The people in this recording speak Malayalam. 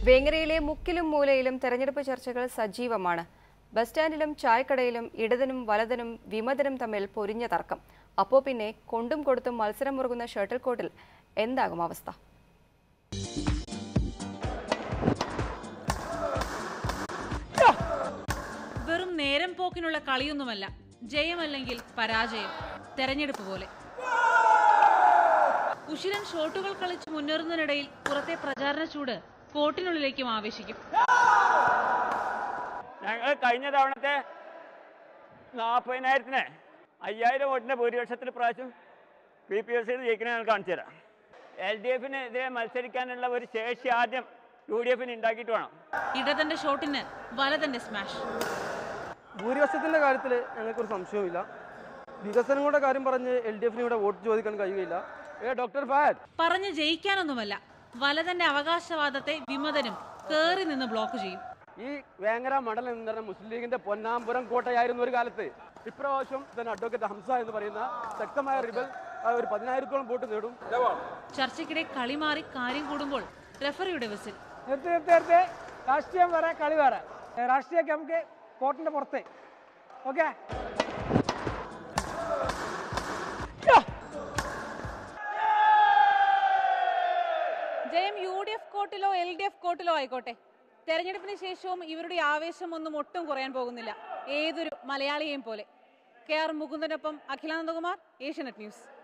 വേങ്ങരയിലെ മുക്കിലും മൂലയിലും തെരഞ്ഞെടുപ്പ് ചർച്ചകൾ സജീവമാണ്. ബസ് സ്റ്റാൻഡിലും ചായക്കടയിലും ഇടതിനും വലതിനും വിമതനും തമ്മിൽ പൊരിഞ്ഞ തർക്കം. അപ്പോൾ പിന്നെ കൊണ്ടും കൊടുത്തും മത്സരം മുറുകുന്ന ഷട്ടിൽ കോർട്ടിൽ എന്താകും അവസ്ഥ? വെറും നേരം പോക്കിനുള്ള കളിയൊന്നുമല്ല, ജയമല്ലെങ്കിൽ പരാജയം. തെരഞ്ഞെടുപ്പ് പോലെ ഉശിരൻ ഷോട്ടുകൾ കളിച്ച് മുന്നേറുന്നതിനിടയിൽ പുറത്തെ പ്രചാരണ ചൂട് കോർട്ടിനുള്ളിലേക്കും ആവേശിക്കും. ഞങ്ങൾ കഴിഞ്ഞ തവണത്തെ 40,000-ന് 5,000 വോട്ടിന്റെ ഭൂരിപക്ഷത്തിൽ പ്രാവശ്യം PPSC ജയിക്കണ ഞങ്ങൾ കാണിച്ചു തരാം. LDF-നെതിരെ മത്സരിക്കാനുള്ള ഒരു ശേഷി ആദ്യം UDF-ന് ഉണ്ടാക്കിയിട്ട് വേണം. ഇടതന്റെ ഷോട്ടിന് വലതന്റെ സ്മാഷ്. ഭൂരിപക്ഷത്തിന്റെ കാര്യത്തിൽ ഞങ്ങൾക്കൊരു സംശയവുമില്ല. വികസനങ്ങളുടെ കാര്യം പറഞ്ഞ് LDF-ന് ഇവിടെ വോട്ട് ചോദിക്കാൻ കഴിയുകയില്ല. ഡോക്ടർ ഫായർ പറഞ്ഞ് ജയിക്കാനൊന്നുമല്ല, വലതന്റെ അവകാശവാദത്തെ വിമതനും കേറി നിന്ന് ബ്ലോക്ക് ചെയ്യും. ഈ വേങ്ങര മണ്ഡലം എന്ന് പറഞ്ഞ മുസ്ലിം ലീഗിന്റെ പൊന്നാമ്പുരം കോട്ടയായിരുന്നു ഒരു കാലത്ത്. ഇപ്രാവശ്യം തന്നെ അഡ്വക്കേറ്റ് ഹംസ എന്ന് പറയുന്ന ശക്തമായ റിബൽ ഒരു 10,000-ഓളം വോട്ട് നേടും. ചർച്ചയ്ക്കിടെ കളി മാറി കാര്യം കൂടുമ്പോൾ റെഫറിയുടെ വിസിൽ. നേരത്തെ രാഷ്ട്രീയം വേറെ, കളി വേറെ. രാഷ്ട്രീയമൊക്കെ നമുക്ക് കോർട്ടിന്റെ പുറത്ത്. ഓക്കെ, ജയം UDF കോർട്ടിലോ LDF കോർട്ടിലോ ആയിക്കോട്ടെ, തെരഞ്ഞെടുപ്പിന് ശേഷവും ഇവരുടെ ആവേശം ഒന്നും ഒട്ടും കുറയാൻ പോകുന്നില്ല. ഏതൊരു മലയാളിയെയും പോലെ. KR മുകുന്ദനൊപ്പം അഖിലാനന്ദകുമാർ, ഏഷ്യാനെറ്റ് ന്യൂസ്.